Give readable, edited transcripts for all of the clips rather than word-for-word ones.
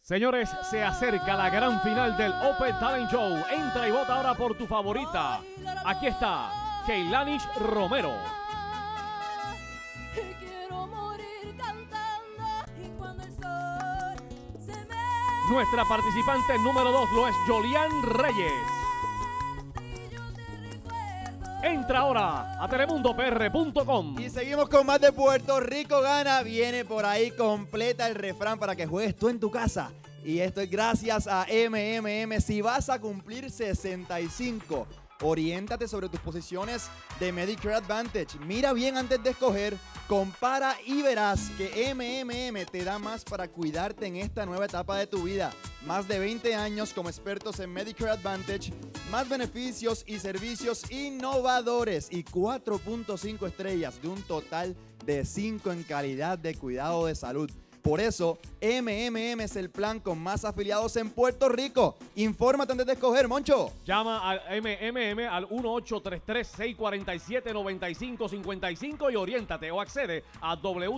Señores, se acerca la gran final del Open Talent Show. Entra y vota ahora por tu favorita. Aquí está Keilanish Romero. Nuestra participante número 2 lo es Yolian Reyes. Entra ahora a telemundopr.com. Y seguimos con más de Puerto Rico Gana. Viene por ahí, completa el refrán para que juegues tú en tu casa. Y esto es gracias a MMM. Si vas a cumplir 65, oriéntate sobre tus posiciones de Medicare Advantage. Mira bien antes de escoger, compara y verás que MMM te da más para cuidarte en esta nueva etapa de tu vida. Más de 20 años como expertos en Medicare Advantage, más beneficios y servicios innovadores y 4.5 estrellas de un total de 5 en calidad de cuidado de salud. Por eso, MMM es el plan con más afiliados en Puerto Rico. Infórmate antes de escoger, Moncho. Llama al MMM al 1833-647-9555 y oriéntate o accede a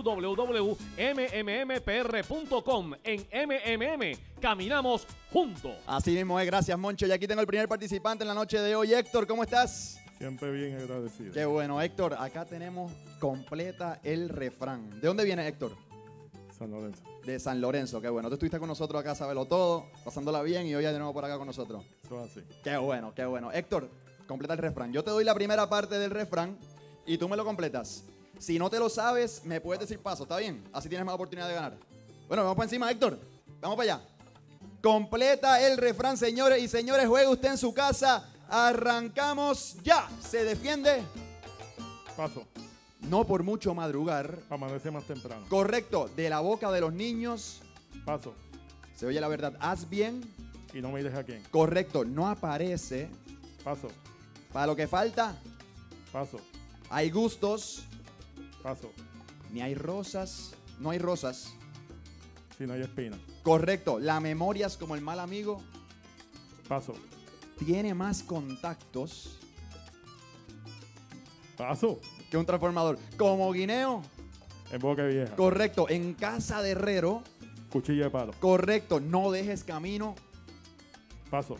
www.mmmpr.com. En MMM, caminamos juntos. Así mismo es, gracias, Moncho. Y aquí tengo el primer participante en la noche de hoy. Héctor, ¿cómo estás? Siempre bien agradecido. Qué bueno, Héctor. Acá tenemos completa el refrán. ¿De dónde viene, Héctor? San Lorenzo. De San Lorenzo, qué bueno. Tú estuviste con nosotros acá, sabelo todo, pasándola bien y hoy ya de nuevo por acá con nosotros. Eso es así. Qué bueno, qué bueno. Héctor, completa el refrán. Yo te doy la primera parte del refrán y tú me lo completas. Si no te lo sabes, me puedes decir paso, ¿está bien? Así tienes más oportunidad de ganar. Bueno, vamos para encima, Héctor. Vamos para allá. Completa el refrán, señores y señores. Juegue usted en su casa. Arrancamos ya. Se defiende. Paso. No por mucho madrugar. Amanece más temprano. Correcto. De la boca de los niños. Paso. Se oye la verdad. Haz bien. Y no me deja quién. Correcto. No aparece. Paso. Para lo que falta. Paso. Hay gustos. Paso. Ni hay rosas. No hay rosas. Si no hay espina. Correcto. La memoria es como el mal amigo. Paso. Tiene más contactos Paso. que un transformador. Como guineo. En boca vieja. Correcto. En casa de herrero. Cuchilla de palo. Correcto. No dejes camino. Paso.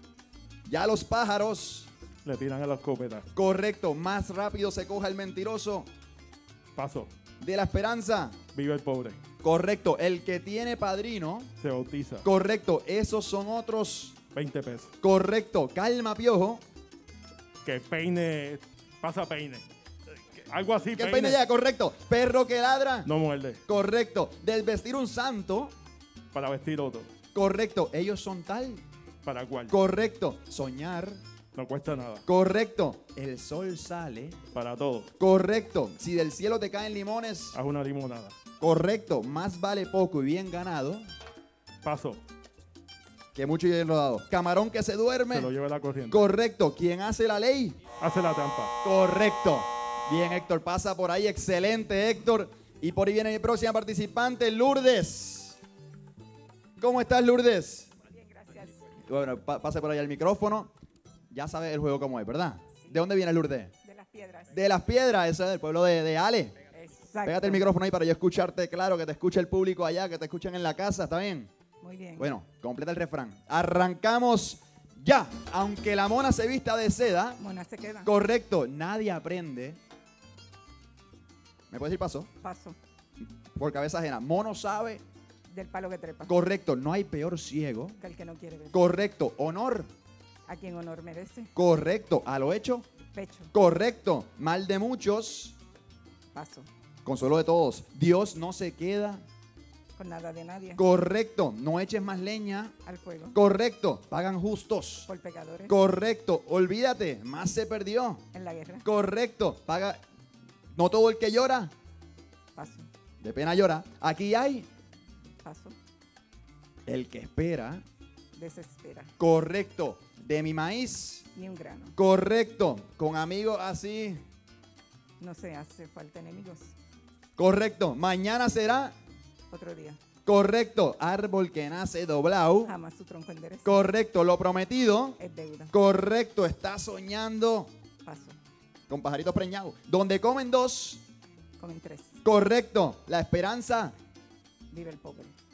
Ya los pájaros. Le tiran a la escopeta. Correcto. Más rápido se coja el mentiroso. Paso. De la esperanza. Vive el pobre. Correcto. El que tiene padrino. Se bautiza. Correcto. Esos son otros. 20 pesos. Correcto. Calma, piojo. Que peine. Pasa peine. Algo así. Que peine ya. Correcto. Perro que ladra. No muerde. Correcto. Desvestir un santo. Para vestir otro. Correcto. Ellos son tal. Para cual. Correcto. Soñar. No cuesta nada. Correcto. El sol sale. Para todo. Correcto. Si del cielo te caen limones. Haz una limonada. Correcto. Más vale poco y bien ganado Paso. que mucho y bien rodado. Camarón que se duerme. Se lo lleva la corriente. Correcto. ¿Quién hace la ley? Hace la trampa. Correcto. Bien, Héctor. Pasa por ahí. Excelente, Héctor. Y por ahí viene mi próxima participante, Lourdes. ¿Cómo estás, Lourdes? Bien, gracias. Bueno, pase por ahí al micrófono. Ya sabes el juego cómo es, ¿verdad? ¿De dónde viene Lourdes? De las piedras. De Las Piedras, eso es del pueblo de Ale. Exacto. Pégate el micrófono ahí para yo escucharte claro, que te escuche el público allá, que te escuchen en la casa, ¿está bien? Muy bien. Bueno, completa el refrán. Arrancamos ya. Aunque la mona se vista de seda, Mona se queda. correcto, nadie aprende. ¿Me puedes decir paso? Paso. Por cabeza ajena. Mono sabe, Del palo que trepa. correcto, no hay peor ciego. Que el que no quiere ver. Correcto, honor, A quien honor merece. correcto, a lo hecho, Pecho. correcto, mal de muchos, Paso. consuelo de todos. Dios no se queda, Con nada de nadie. correcto, no eches más leña, Al fuego. correcto, pagan justos, Por pecadores. correcto, olvídate, más se perdió, En la guerra. correcto, paga, no todo el que llora, Paso. de pena llora, aquí hay Paso. el que espera, Desespera. correcto, de mi maíz, Ni un grano. correcto, con amigos así, No se hace falta enemigos. correcto, mañana será, Otro día. correcto, árbol que nace doblado, Jamás su tronco endereza. correcto, lo prometido, Es deuda. correcto, está soñando Paso. con pajaritos preñados, donde comen dos, Comen tres. correcto, la esperanza, Vive el pobre.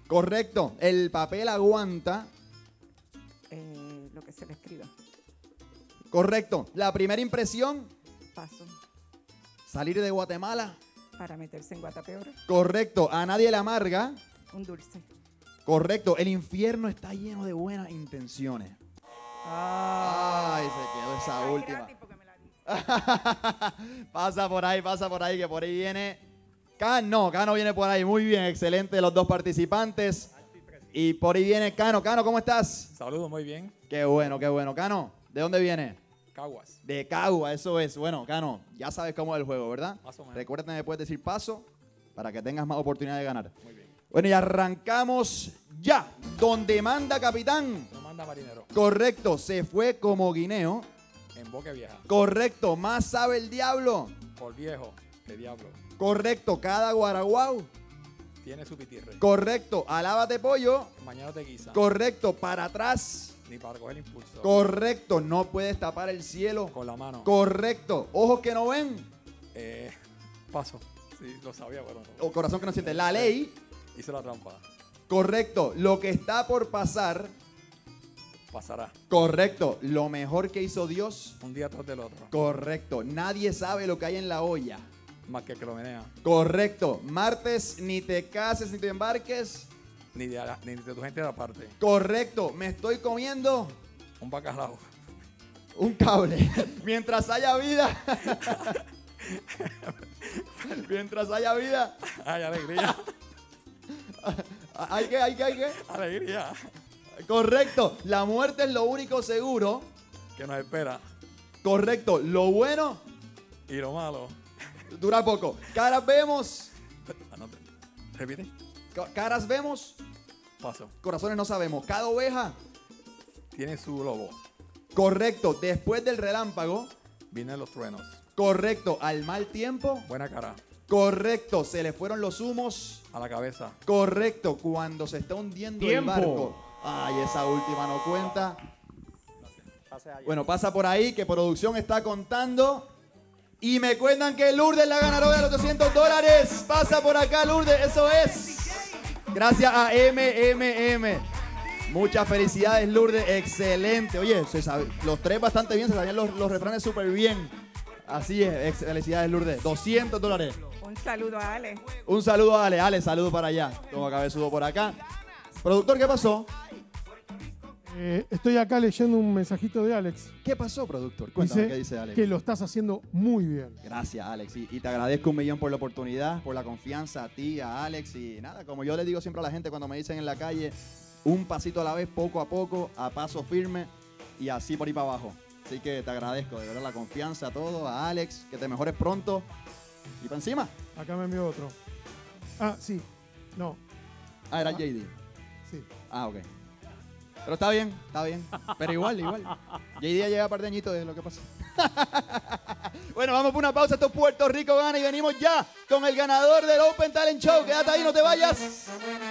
Correcto. El papel aguanta. Lo que se le escriba. Correcto. La primera impresión, Paso. salir de Guatemala. Para meterse en Guatapeor. Correcto. A nadie le amarga. Un dulce. Correcto. El infierno está lleno de buenas intenciones. Ay, se quedó esa última. Gratis porque me la di. pasa por ahí, que por ahí viene Cano. Cano viene por ahí. Muy bien, excelente los dos participantes. Y por ahí viene Cano. Cano, ¿cómo estás? Saludos, muy bien. Qué bueno, qué bueno. Cano, ¿de dónde viene? Caguas. De Cagua, eso es. Bueno, Cano, ya sabes cómo es el juego, ¿verdad? Más o menos. Recuerda que me puedes decir paso para que tengas más oportunidad de ganar. Muy bien. Bueno, y arrancamos ya. Donde manda capitán. Nos manda marinero. Correcto, se fue como guineo. En boca vieja. Correcto, más sabe el diablo. Por viejo. Que diablo. Correcto, cada guaraguau. Tiene su pitirre. Correcto, alábate pollo. Mañana te guisa. Correcto, para atrás. Ni para coger impulso. Correcto, no puedes tapar el cielo. Con la mano. Correcto, ojos que no ven. Paso. Sí, lo sabía, pero no. O corazón que no siente. La ley. Hice la trampa. Correcto, lo que está por pasar. Pasará. Correcto, lo mejor que hizo Dios. Un día tras del otro. Correcto, nadie sabe lo que hay en la olla. Más que lo menea. Correcto, martes ni te cases ni te embarques. Ni de tu gente de aparte. Correcto, me estoy comiendo Un bacalao. un cable. Mientras haya vida. Mientras haya vida. Ay, alegría. Hay que. Alegría. Correcto, la muerte es lo único seguro. Que nos espera. Correcto, lo bueno Y lo malo. dura poco. Caras vemos. Anote. Repite. Caras vemos. Paso. Corazones no sabemos. Cada oveja. Tiene su lobo. Correcto, después del relámpago. Vienen los truenos. Correcto, al mal tiempo. Buena cara. Correcto, se le fueron los humos. A la cabeza. Correcto, cuando se está hundiendo ¡Tiempo! el barco. Ay, esa última no cuenta. Bueno, pasa por ahí que producción está contando. Y me cuentan que Lourdes la ganadora de los $200. Pasa por acá, Lourdes, eso es. Gracias a MMM. Muchas felicidades, Lourdes. Excelente. Oye, los tres bastante bien, se sabían los refranes súper bien. Así es, felicidades, Lourdes. $200. Un saludo a Ale. Un saludo a Ale. Ale, saludo para allá. Toma cabezudo por acá. Productor, ¿qué pasó? Estoy acá leyendo un mensajito de Alex. ¿Qué pasó, productor? Cuéntame qué dice Alex. Que lo estás haciendo muy bien. Gracias, Alex. Y te agradezco un millón por la oportunidad, por la confianza a ti, a Alex. Y nada, como yo le digo siempre a la gente cuando me dicen en la calle, un pasito a la vez, poco a poco, a paso firme y así por ahí para abajo. Así que te agradezco, de verdad, la confianza a todos, a Alex, que te mejores pronto. Y para encima. Acá me envió otro. Ah, sí. No. Ah, era JD. Sí. Ah, ok. Pero está bien, está bien. Pero igual. JD ya llega a par de añitos de lo que pasa. Bueno, vamos por una pausa. Esto es Puerto Rico Gana y venimos ya con el ganador del Open Talent Show. Quédate ahí, no te vayas.